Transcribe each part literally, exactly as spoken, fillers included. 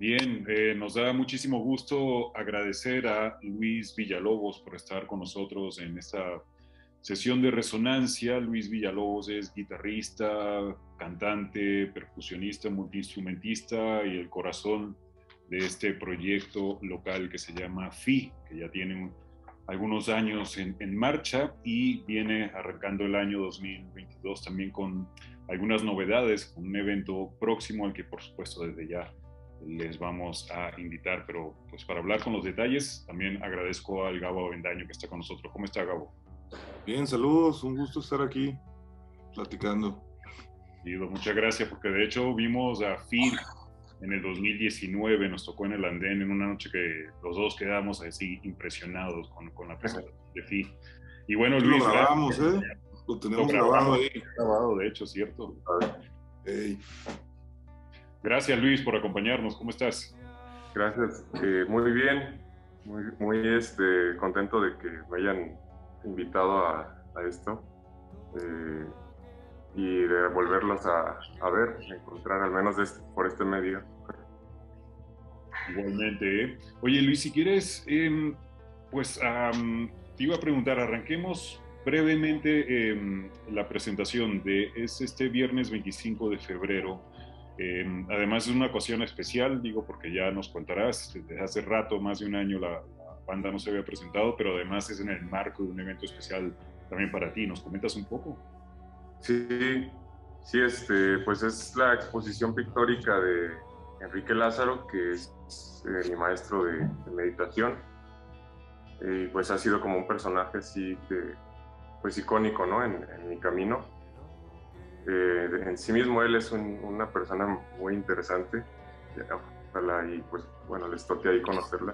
Bien, eh, nos da muchísimo gusto agradecer a Luis Villalobos por estar con nosotros en esta sesión de resonancia. Luis Villalobos es guitarrista, cantante, percusionista, multiinstrumentista y el corazón de este proyecto local que se llama F I, que ya tiene un, algunos años en, en marcha y viene arrancando el año dos mil veintidós también con algunas novedades, con un evento próximo al que por supuesto desde ya les vamos a invitar, pero pues para hablar con los detalles también agradezco al Gabo Avendaño que está con nosotros. ¿Cómo está, Gabo? Bien, saludos, un gusto estar aquí platicando. Y muchas gracias, porque de hecho vimos a F I en el dos mil diecinueve, nos tocó en el andén en una noche que los dos quedamos así impresionados con, con la presentación de F I. Y bueno, Luis, lo grabamos, ¿eh? Lo tenemos lo grabado ahí. Grabado, de hecho, cierto. Hey. Gracias, Luis, por acompañarnos. ¿Cómo estás? Gracias. Eh, muy bien. Muy, muy este, contento de que me hayan invitado a, a esto. Eh, y de volverlos a, a ver, encontrar al menos este, por este medio. Igualmente, ¿eh? Oye, Luis, si quieres, eh, pues um, te iba a preguntar, arranquemos brevemente eh, la presentación de es este viernes veinticinco de febrero. Eh, además es una ocasión especial, digo, porque ya nos contarás, desde hace rato, más de un año, la, la banda no se había presentado, pero además es en el marco de un evento especial también para ti. ¿Nos comentas un poco? Sí, sí, este, pues es la exposición pictórica de Enrique Lázaro, que es eh, mi maestro de, de meditación. Y eh, pues ha sido como un personaje así que, pues icónico, ¿no? En, en mi camino. Eh, en sí mismo él es un, una persona muy interesante. Ojalá y pues bueno, les toque ahí conocerla.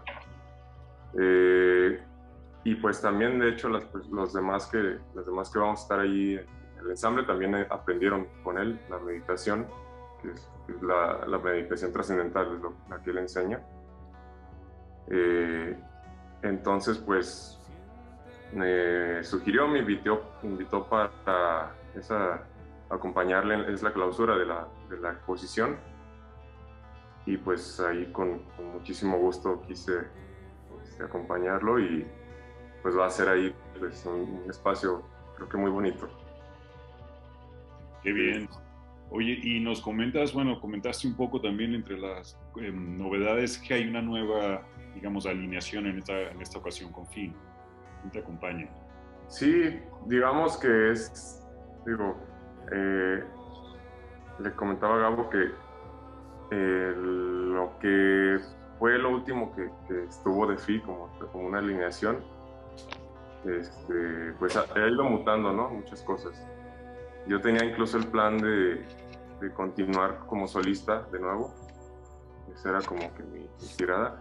Eh, y pues también de hecho las, pues, los demás que, los demás que vamos a estar ahí el ensamble también aprendieron con él la meditación, que es, que es la, la meditación trascendental, es lo, la que él enseña. Eh, entonces, pues, me sugirió, me invitó, invitó para esa, acompañarle, es la clausura de la, de la exposición. Y pues ahí con, con muchísimo gusto quise pues, acompañarlo y pues va a ser ahí pues, un, un espacio creo que muy bonito. Qué bien. Oye, y nos comentas, bueno, comentaste un poco también entre las eh, novedades que hay una nueva, digamos, alineación en esta, en esta ocasión con F I. ¿Quién te acompaña? Sí, digamos que es, digo, eh, le comentaba a Gabo que eh, lo que fue lo último que, que estuvo de F I como, como una alineación, este, pues ha, ha ido mutando, ¿no? Muchas cosas. Yo tenía incluso el plan de, de continuar como solista de nuevo. Esa era como que mi, mi tirada.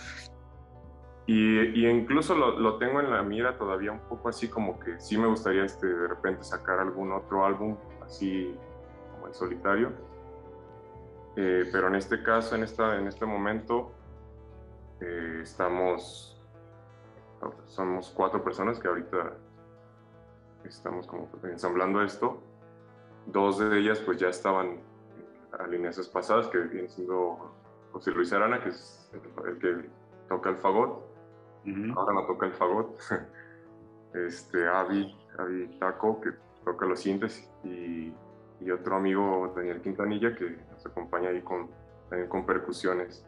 Y, y incluso lo, lo tengo en la mira todavía un poco así como que sí me gustaría este, de repente sacar algún otro álbum así como en solitario. Eh, pero en este caso, en, esta, en este momento, eh, estamos, somos cuatro personas que ahorita estamos como ensamblando esto. Dos de ellas pues ya estaban en alineaciones pasadas, que viene siendo José Luis Arana, que es el, el que toca el fagot. Uh-huh. Ahora no toca el fagot. este, Avi, Avi Taco, que toca los sintes, y, y otro amigo, Daniel Quintanilla, que nos acompaña ahí con, también con percusiones.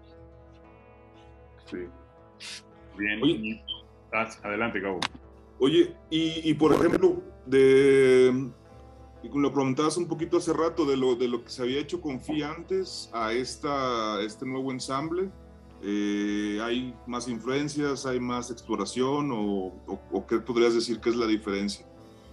Sí. Bien. Oye, ah, adelante, Gabo. Oye, y, y por ejemplo, de... lo comentabas un poquito hace rato de lo, de lo que se había hecho con F I antes a esta, este nuevo ensamble. Eh, ¿Hay más influencias, hay más exploración o, o, o qué podrías decir que es la diferencia?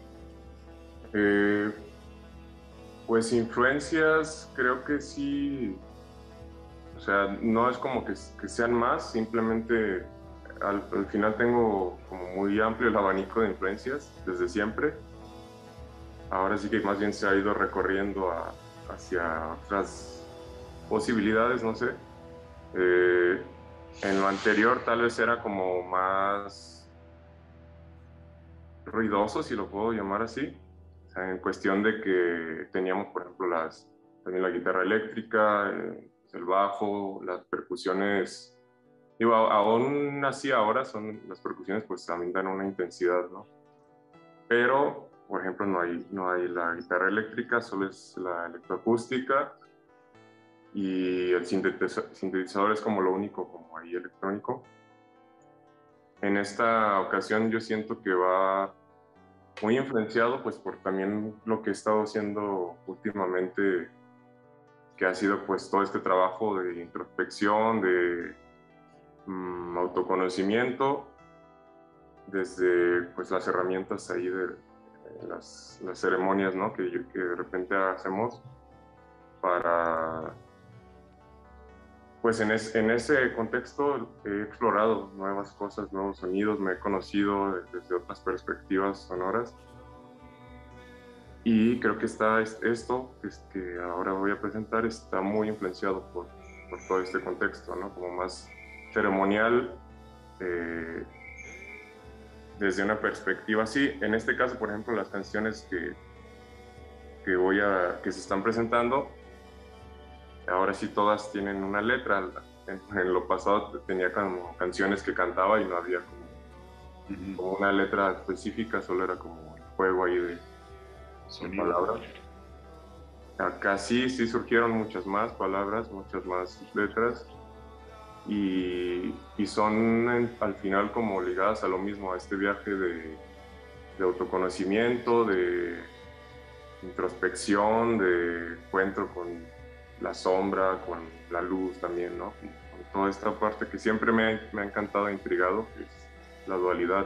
Eh, pues influencias creo que sí, o sea, no es como que, que sean más, simplemente al, al final tengo como muy amplio el abanico de influencias desde siempre. Ahora sí que más bien se ha ido recorriendo a, hacia otras posibilidades, no sé. Eh, en lo anterior tal vez era como más ruidoso, si lo puedo llamar así. O sea, en cuestión de que teníamos, por ejemplo, las, también la guitarra eléctrica, eh, el bajo, las percusiones, digo, aún así ahora son, las percusiones pues también dan una intensidad, ¿no? Pero, por ejemplo, no hay, no hay la guitarra eléctrica, solo es la electroacústica, y el sintetizador, sintetizador es como lo único como ahí electrónico. En esta ocasión yo siento que va muy influenciado pues por también lo que he estado haciendo últimamente, que ha sido pues todo este trabajo de introspección, de um, autoconocimiento, desde pues las herramientas ahí de, de las, las ceremonias, ¿no? que, que de repente hacemos para... Pues en, es, en ese contexto he explorado nuevas cosas, nuevos sonidos, me he conocido desde otras perspectivas sonoras. Y creo que está esto que ahora voy a presentar está muy influenciado por, por todo este contexto, ¿no? Como más ceremonial, eh, desde una perspectiva así. En este caso, por ejemplo, las canciones que, que, voy a, que se están presentando, ahora sí todas tienen una letra. En, en lo pasado tenía como canciones que cantaba y no había como, uh-huh. como una letra específica, solo era como el juego ahí de, de palabras. Acá sí, sí surgieron muchas más palabras, muchas más letras y, y son en, al final como ligadas a lo mismo, a este viaje de, de autoconocimiento, de introspección, de encuentro con la sombra, con la luz también, ¿no? Con, con toda esta parte que siempre me ha, me ha encantado e intrigado, que es la dualidad.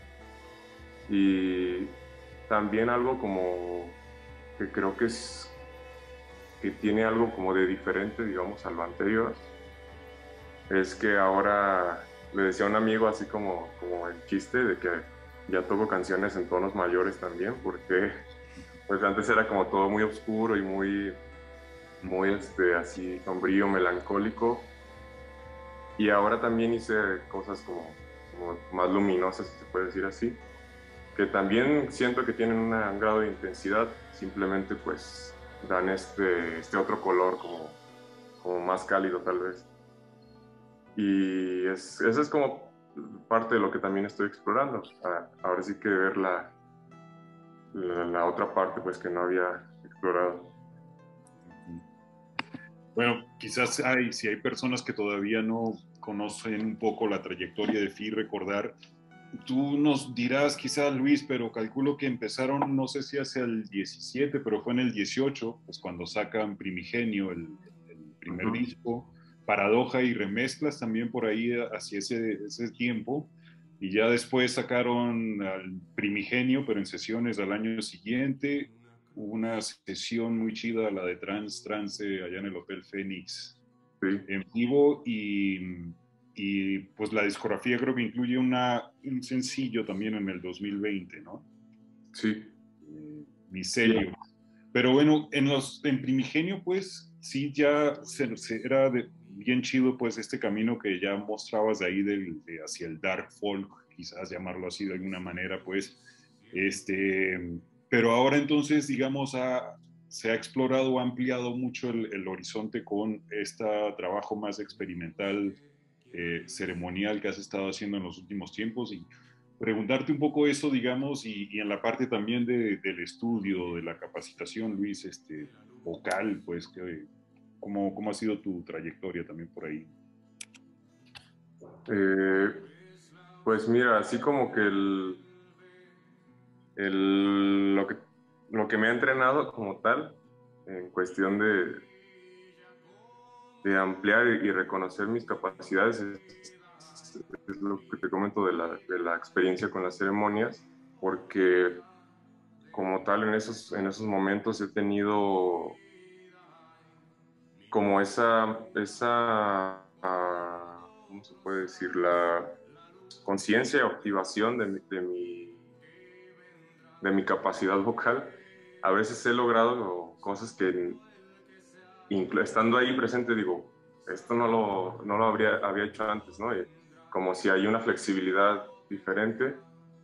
Y también algo como que creo que es que tiene algo como de diferente, digamos, a lo anterior, es que ahora le decía a un amigo así como, como el chiste de que ya toco canciones en tonos mayores también, porque pues antes era como todo muy oscuro y muy, muy este, así sombrío, melancólico, y ahora también hice cosas como, como más luminosas, si se puede decir así, que también siento que tienen una, un grado de intensidad, simplemente pues dan este, este otro color como, como más cálido tal vez. Y es, eso es como parte de lo que también estoy explorando. Ahora sí que ver la, la, la otra parte pues que no había explorado. Bueno, quizás hay, si hay personas que todavía no conocen un poco la trayectoria de Fi, recordar. Tú nos dirás quizás, Luis, pero calculo que empezaron, no sé si hacia el diecisiete, pero fue en el dieciocho, pues cuando sacan Primigenio, el, el primer uh-huh. disco, Paradoja y remezclas también por ahí hacia ese, ese tiempo, y ya después sacaron al Primigenio, pero en sesiones al año siguiente. Hubo una sesión muy chida, la de Trans Trance, allá en el Hotel Fénix, sí. en vivo, y... y pues la discografía creo que incluye una, un sencillo también en el dos mil veinte, ¿no? Sí. Eh, Micelio. Sí. Pero bueno, en, los, en Primigenio pues sí ya se, se era de, bien chido pues este camino que ya mostrabas de ahí de, de hacia el dark folk, quizás llamarlo así de alguna manera pues, este, pero ahora entonces digamos ha, se ha explorado, ha ampliado mucho el, el horizonte con este trabajo más experimental, Eh, ceremonial que has estado haciendo en los últimos tiempos, y preguntarte un poco eso, digamos, y, y en la parte también de, del estudio, de la capacitación, Luis, este, vocal, pues, que, ¿cómo, ¿cómo ha sido tu trayectoria también por ahí? Eh, pues mira, así como que el, el, lo, que, lo que me ha entrenado como tal, en cuestión de de ampliar y reconocer mis capacidades es, es lo que te comento de la, de la experiencia con las ceremonias, porque como tal en esos, en esos momentos he tenido como esa, esa ¿cómo se puede decir? La conciencia y activación de, de, mi, de mi capacidad vocal. A veces he logrado cosas que estando ahí presente digo, esto no lo, no lo habría, había hecho antes, ¿no? Y como si hay una flexibilidad diferente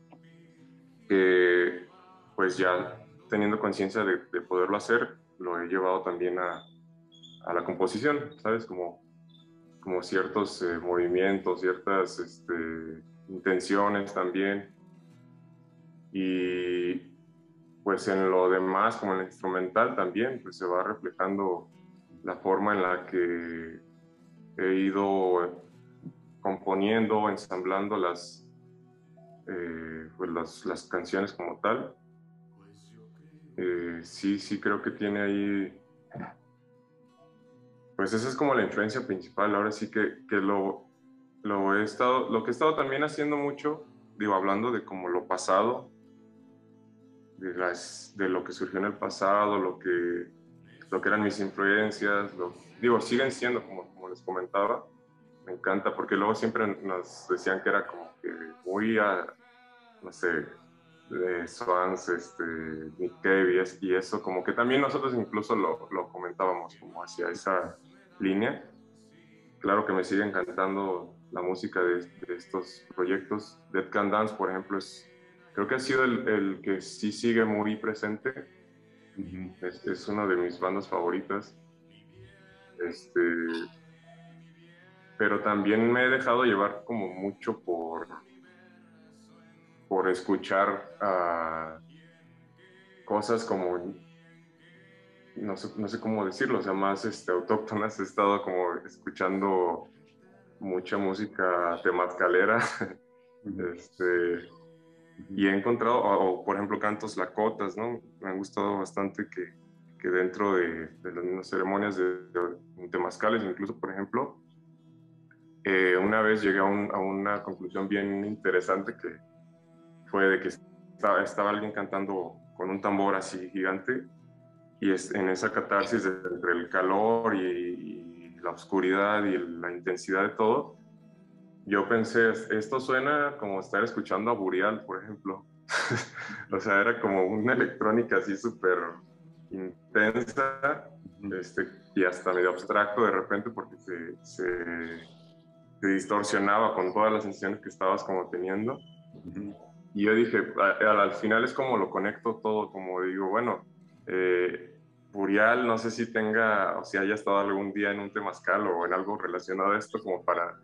que pues ya teniendo conciencia de, de poderlo hacer, lo he llevado también a, a la composición, ¿sabes? Como, como ciertos eh, movimientos, ciertas este, intenciones también. Y pues en lo demás, como en el instrumental también, pues se va reflejando la forma en la que he ido componiendo, ensamblando las, eh, pues las, las canciones como tal. Eh, sí, sí creo que tiene ahí, pues esa es como la influencia principal. Ahora sí que, que lo, lo, he estado, lo que he estado también haciendo mucho, digo, hablando de como lo pasado, de, las, de lo que surgió en el pasado, lo que, lo que eran mis influencias, lo, digo, siguen siendo, como, como les comentaba, me encanta, porque luego siempre nos decían que era como que muy, a, no sé, de Swans, este, Nick Cave y, y eso, como que también nosotros incluso lo, lo comentábamos como hacia esa línea. Claro que me sigue encantando la música de, de estos proyectos. Dead Can Dance, por ejemplo, es, creo que ha sido el, el que sí sigue muy presente. Uh-huh. es, es una de mis bandas favoritas. Este, pero también me he dejado llevar como mucho por, por escuchar uh, cosas como, no sé, no sé cómo decirlo, o sea, más este, autóctonas. He estado como escuchando mucha música temazcalera, uh-huh. este, y he encontrado, o, o por ejemplo cantos lakotas, ¿no? Me han gustado bastante que, que dentro de, de las mismas ceremonias de, de temazcales, incluso por ejemplo, eh, una vez llegué a, un, a una conclusión bien interesante, que fue de que estaba, estaba alguien cantando con un tambor así gigante, y es, en esa catarsis de, entre el calor y, y la oscuridad y la intensidad de todo, yo pensé, esto suena como estar escuchando a Burial, por ejemplo. O sea, era como una electrónica así súper intensa, este, y hasta medio abstracto de repente, porque se, se, se distorsionaba con todas las sensaciones que estabas como teniendo. Uh-huh. Y yo dije, al, al final es como lo conecto todo, como digo, bueno, eh, Burial no sé si tenga, o si haya estado algún día en un temazcal o en algo relacionado a esto, como para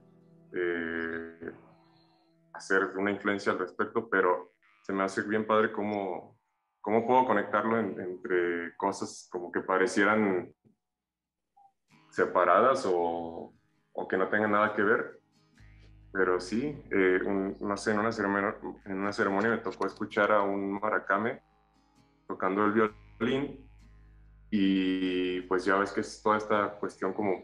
Eh, hacer una influencia al respecto, pero se me hace bien padre cómo, cómo puedo conectarlo en, entre cosas como que parecieran separadas o, o que no tengan nada que ver. Pero sí, eh, un, no sé, en una, ceremonia, en una ceremonia me tocó escuchar a un maracame tocando el violín, y pues ya ves que es toda esta cuestión como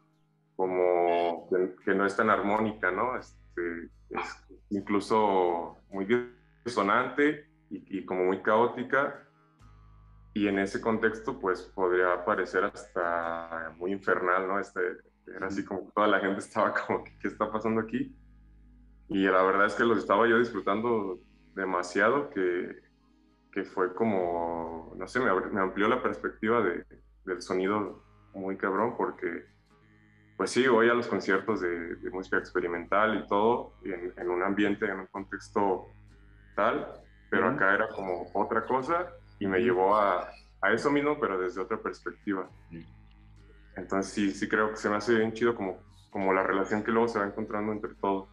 como que, que no es tan armónica, ¿no? Este, es incluso muy disonante y, y como muy caótica, y en ese contexto pues podría parecer hasta muy infernal, ¿no? Este, era así como que toda la gente estaba como, ¿qué está pasando aquí? Y la verdad es que lo estaba yo disfrutando demasiado, que, que fue como, no sé, me, me amplió la perspectiva de, del sonido muy cabrón, porque pues sí, voy a los conciertos de, de música experimental y todo, y en, en un ambiente, en un contexto tal, pero uh-huh. acá era como otra cosa, y me uh-huh. llevó a, a eso mismo, pero desde otra perspectiva. Uh-huh. Entonces sí, sí creo que se me hace bien chido como, como la relación que luego se va encontrando entre todos.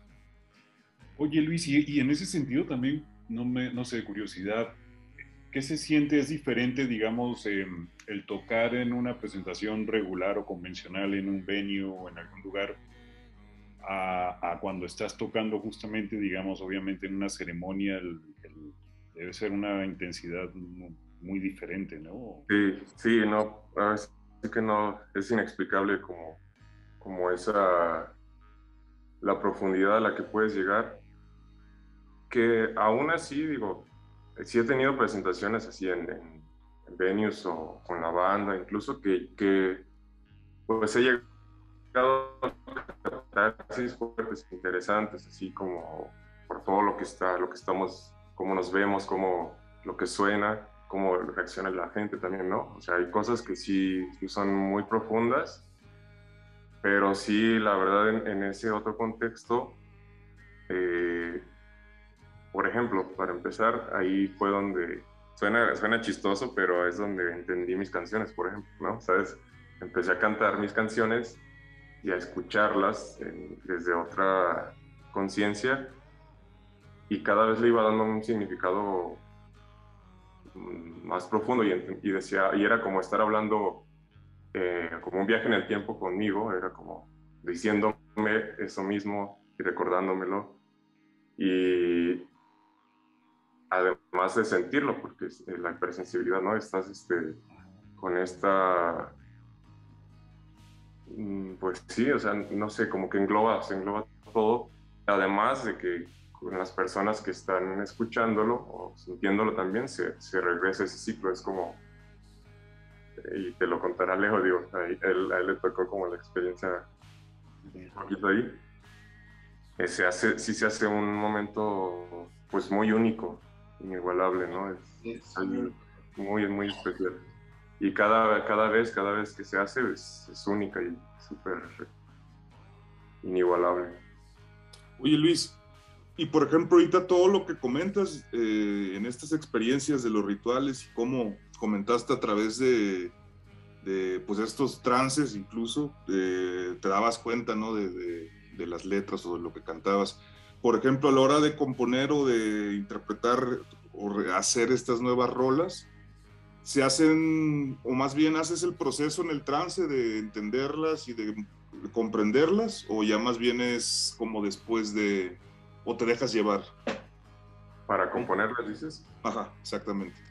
Oye Luis, y, y en ese sentido también, no, me, no sé, curiosidad, ¿qué se siente? ¿Es diferente, digamos, eh, el tocar en una presentación regular o convencional en un venue o en algún lugar a, a cuando estás tocando justamente, digamos, obviamente en una ceremonia? El, el, debe ser una intensidad muy, muy diferente, ¿no? Sí, sí, no, es que no, es inexplicable como, como esa, la profundidad a la que puedes llegar, que aún así, digo, sí he tenido presentaciones así en, en, en venues o con la banda, incluso que, que pues he llegado a catarsis fuertes, interesantes, así como por todo lo que está, lo que estamos, cómo nos vemos, cómo lo que suena, cómo reacciona la gente también, ¿no? O sea, hay cosas que sí, sí son muy profundas, pero sí, la verdad, en, en ese otro contexto, eh, por ejemplo, para empezar, ahí fue donde, suena, suena chistoso, pero es donde entendí mis canciones, por ejemplo, ¿no? ¿Sabes? empecé a cantar mis canciones y a escucharlas en, desde otra conciencia, y cada vez le iba dando un significado más profundo, y, y, decía, y era como estar hablando, eh, como un viaje en el tiempo conmigo, era como diciéndome eso mismo y recordándomelo, y además de sentirlo, porque eh, la hipersensibilidad, ¿no? Estás este, con esta, pues sí, o sea, no sé, como que engloba, se engloba todo, además de que con las personas que están escuchándolo o sintiéndolo también, se, se regresa ese ciclo, es como, y te lo contará Leo, digo, a él, a él le tocó como la experiencia un poquito ahí, eh, se hace, sí se hace un momento pues muy único, inigualable, ¿no? Es, es muy, muy especial. Y cada, cada vez, cada vez que se hace es, es única y súper inigualable. Oye, Luis, y por ejemplo, ahorita todo lo que comentas eh, en estas experiencias de los rituales y cómo comentaste a través de, de pues estos trances incluso, eh, te dabas cuenta, ¿no? De, de, de las letras o de lo que cantabas. Por ejemplo, a la hora de componer o de interpretar o hacer estas nuevas rolas, se hacen, o más bien haces el proceso en el trance de entenderlas y de comprenderlas, o ya más bien es como después de, o te dejas llevar. ¿Para componerlas, dices? Ajá, exactamente.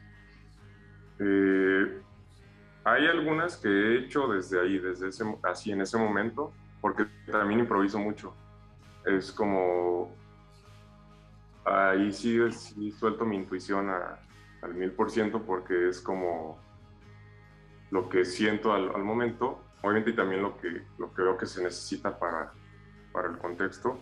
Eh, hay algunas que he hecho desde ahí, desde ese, así en ese momento, porque también improviso mucho. Es como, ahí sí, sí suelto mi intuición a, al mil por ciento, porque es como lo que siento al, al momento, obviamente, y también lo que, lo que veo que se necesita para, para el contexto.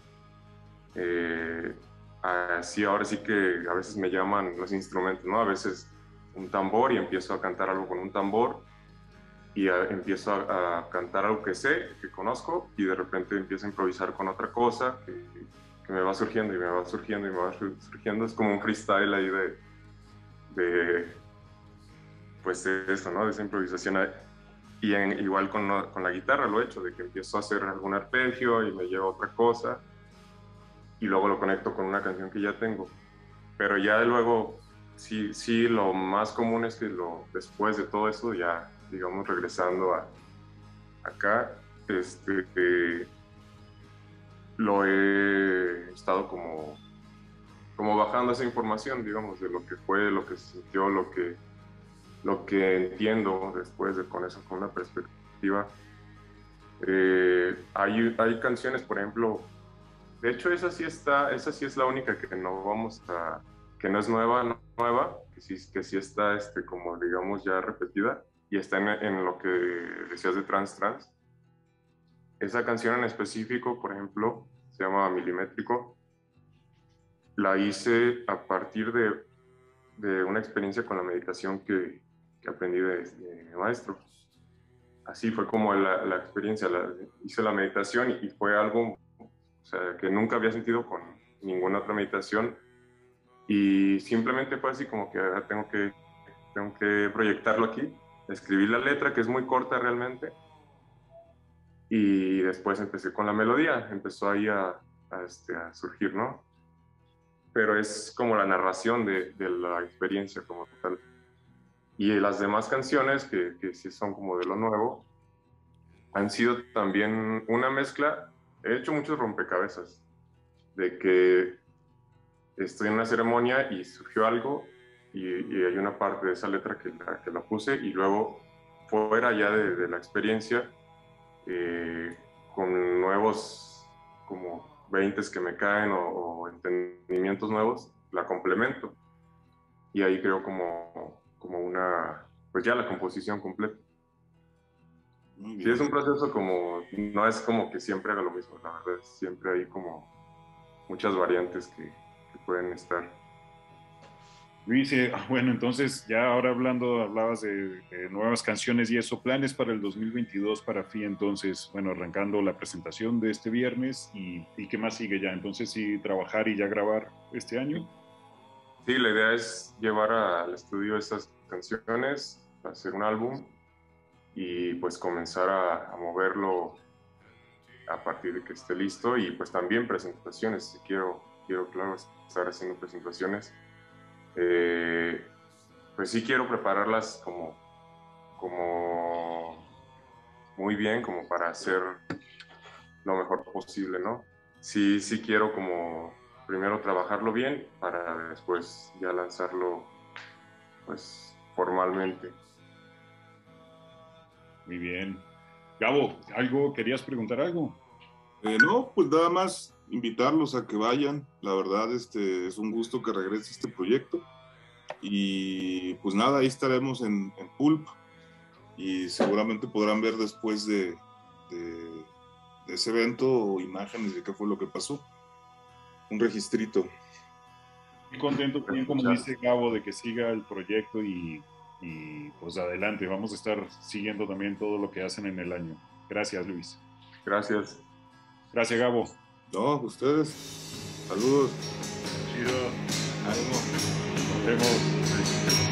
Eh, así ahora sí que a veces me llaman los instrumentos, ¿no? A veces un tambor y empiezo a cantar algo con un tambor, y a, empiezo a, a cantar algo que sé, que conozco, y de repente empiezo a improvisar con otra cosa que, que me va surgiendo y me va surgiendo y me va surgiendo. Es como un freestyle ahí de, de pues de eso, ¿no? De esa improvisación. Y en, igual con, con la guitarra lo he hecho, de que empiezo a hacer algún arpegio y me lleva a otra cosa, y luego lo conecto con una canción que ya tengo. Pero ya luego, sí, sí, lo más común es que lo, después de todo eso, ya, digamos, regresando a acá, este, eh, lo he estado como, como bajando esa información, digamos, de lo que fue, lo que se sintió, lo que, lo que entiendo después de con eso, con una perspectiva. Eh, hay, hay canciones, por ejemplo, de hecho esa sí está, esa sí es la única que no vamos a, que no es nueva, no, nueva, que sí, que sí está, este, como digamos ya repetida, y está en, en lo que decías de Trans Trans. Esa canción en específico, por ejemplo, se llama Milimétrico. La hice a partir de, de una experiencia con la meditación que, que aprendí de, de mi maestro. Así fue como la, la experiencia, la, hice la meditación, y, y fue algo, o sea, que nunca había sentido con ninguna otra meditación, y simplemente fue así como que ahora tengo que, tengo que proyectarlo aquí. Escribí la letra, que es muy corta realmente, y después empecé con la melodía, empezó ahí a, a, este, a surgir, ¿no? Pero es como la narración de, de la experiencia como tal. Y las demás canciones, que, que sí son como de lo nuevo, han sido también una mezcla. He hecho muchos rompecabezas, de que estoy en una ceremonia y surgió algo, y, y hay una parte de esa letra que la, que la puse, y luego fuera ya de, de la experiencia, eh, con nuevos como veintes que me caen, o, o entendimientos nuevos, la complemento, y ahí creo como, como una, pues ya la composición completa. Sí, es un proceso como, no es como que siempre haga lo mismo, la verdad, siempre hay como muchas variantes que, que pueden estar. Luis, eh, bueno, entonces ya ahora hablando, hablabas de, de nuevas canciones y eso, planes para el dos mil veintidós para F I A, entonces, bueno, arrancando la presentación de este viernes, y, y ¿qué más sigue ya? Entonces, sí, trabajar y ya grabar este año. Sí, la idea es llevar al estudio estas canciones, hacer un álbum, y pues comenzar a, a moverlo a partir de que esté listo. Y pues también presentaciones, quiero, quiero claro, estar haciendo presentaciones. Eh, pues sí quiero prepararlas como, como muy bien, como para hacer lo mejor posible, ¿no? Sí, sí quiero como primero trabajarlo bien para después ya lanzarlo pues formalmente. Muy bien. Gabo, ¿algo, querías preguntar algo? Eh, no, pues nada más invitarlos a que vayan. La verdad, este, es un gusto que regrese este proyecto. Y pues nada, ahí estaremos en, en Pulp. Y seguramente podrán ver después de, de, de ese evento imágenes de qué fue lo que pasó. Un registrito. Muy contento también, como dice Gabo, de que siga el proyecto y, y pues adelante. Vamos a estar siguiendo también todo lo que hacen en el año. Gracias, Luis. Gracias. Gracias, Gabo. No, ustedes. Saludos. Chido. Ánimo. Nos vemos.